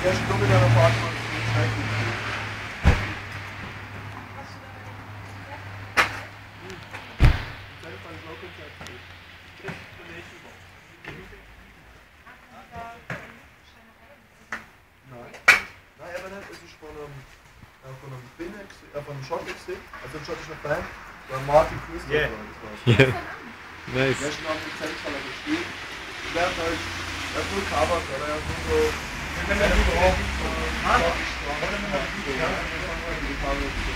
Der Stumme deiner Fahrt macht es nicht schlecht. Nein, aber nicht, es ist von einem von einem Schottischen, also ein schottischer Fan, der Martin Christopher. Yeah. Nice. Der ist schon am Lizenzfall gespielt. Und der hat halt, der hat nur Covers, oder er hat nur so. Wir können ja nur drauf, schottisch drauf.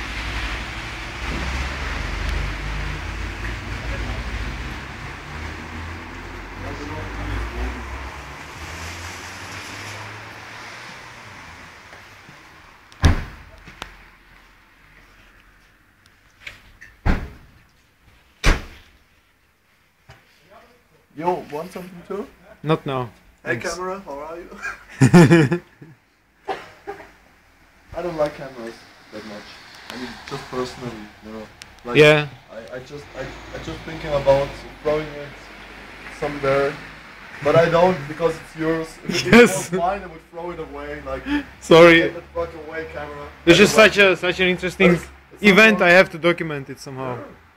Yo, want something too? Not now. Hey Thanks. camera, how are you? I don't like cameras that much. I mean, just personally, you know. Like, Yeah. I just thinking about throwing it somewhere, but I don't because it's yours. If it Yes. was mine, I would throw it away. Like, Sorry. get that fuck away, camera. This is Otherwise- such an interesting It's event. not- I have to document it somehow.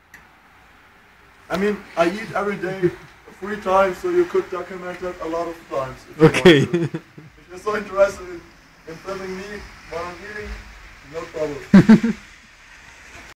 I mean, I eat every day 3 times, so you could document that a lot of times. If you Okay. want to. If you're so interested in filming me while I'm eating, no problem.